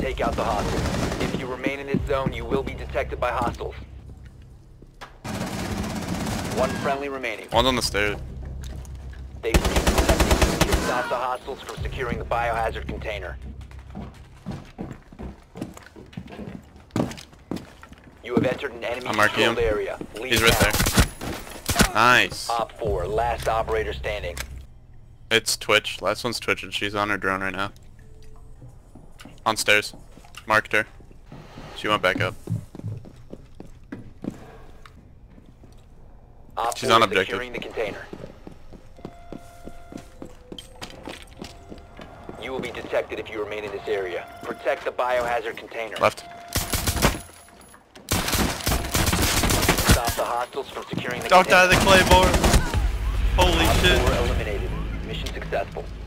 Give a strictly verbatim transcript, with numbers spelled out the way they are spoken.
take out the hostiles. If you remain in this zone, you will be detected by hostiles. One friendly remaining. One's on the stairs. They've been detecting to stop the hostiles from securing the biohazard container. You have entered an enemy I'm marking him. controlled area. Leave He's right now. there. Nice. Op four, last operator standing. It's Twitch. Last one's Twitch and she's on her drone right now. On stairs. Marked her. She went back up. Op She's four on is objective. securing the container. You will be detected if you remain in this area. Protect the biohazard container. Left. Stop the hostiles from securing the Don't die container. the Claymore! Holy Op shit. four eliminated. Mission successful.